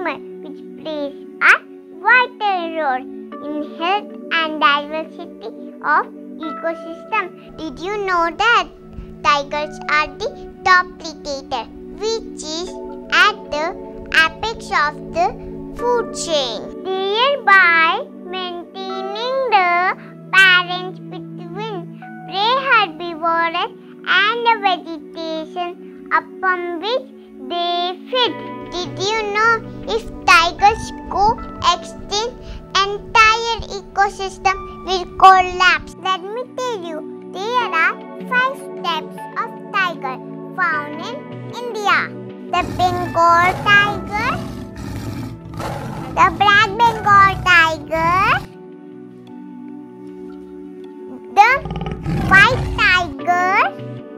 animal which plays a vital role in health and diversity of ecosystem. Did you know that tigers are the top predator, which is at the apex of the food chain, thereby maintaining the balance between prey herbivores and the vegetation upon which they feed. Did you know if tigers go extinct, entire ecosystem will collapse? Let me tell you, there are 5 types of tiger found in India. The Bengal tiger, the black Bengal tiger, the white tiger,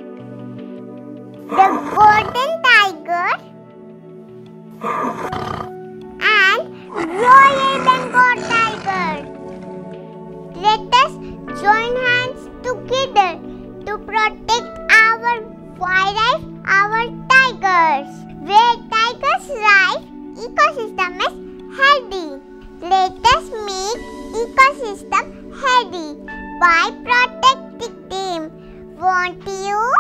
the golden tiger, and Royal Bengal tiger. Let us join hands together to protect our wildlife, our tigers. Where tigers live, ecosystem is healthy. Let us make ecosystem healthy by protecting them. Won't you?